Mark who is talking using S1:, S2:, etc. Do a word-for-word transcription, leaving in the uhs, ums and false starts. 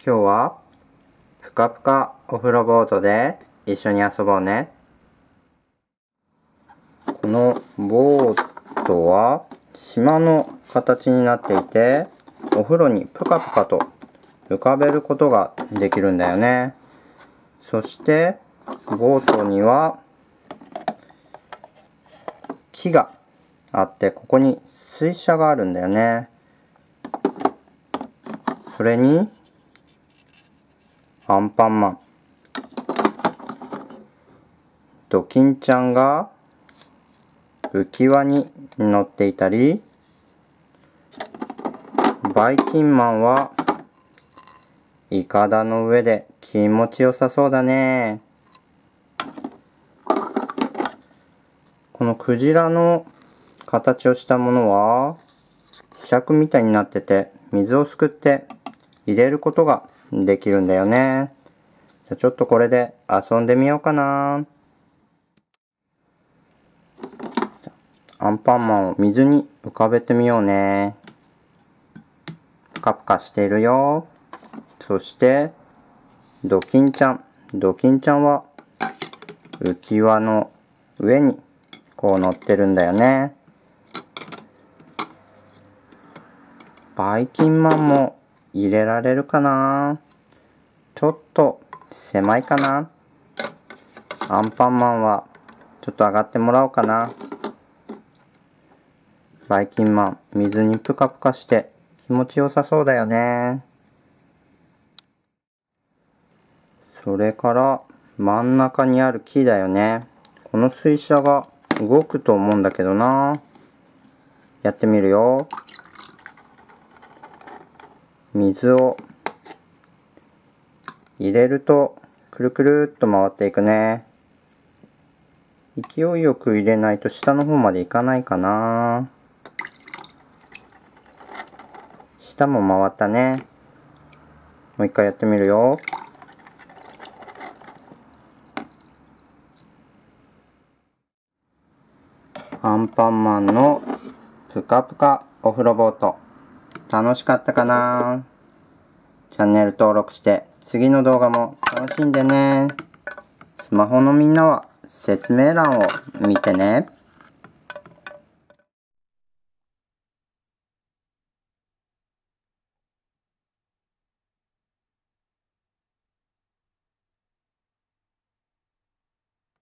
S1: 今日はぷかぷかお風呂ボートで一緒に遊ぼうね。このボートは島の形になっていて、お風呂にぷかぷかと浮かべることができるんだよね。そしてボートには木があって、ここに水車があるんだよね。それにアンパンマン、ドキンちゃんが浮き輪に乗っていたり、バイキンマンはイカダの上で気持ちよさそうだね。このクジラの形をしたものはひしゃくみたいになってて、水をすくって入れることができるんだよね。じゃあちょっとこれで遊んでみようかな。アンパンマンを水に浮かべてみようね。ぷかぷかしているよ。そしてドキンちゃん。ドキンちゃんは浮き輪の上にこう乗ってるんだよね。バイキンマンも入れられるかな。ちょっと狭いかな。アンパンマンはちょっと上がってもらおうかな。バイキンマン、水にぷかぷかして気持ちよさそうだよね。それから真ん中にある木だよね。この水車が動くと思うんだけどな。やってみるよ。水を入れるとくるくるっと回っていくね。勢いよく入れないと下の方までいかないかな。下も回ったね。もう一回やってみるよ。アンパンマンのぷかぷかお風呂ボート、楽しかったかな？チャンネル登録して次の動画も楽しんでね。スマホのみんなは説明欄を見てね。